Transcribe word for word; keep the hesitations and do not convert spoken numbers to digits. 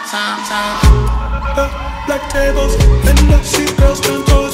time, time. Black tables, and I see girls turn toes.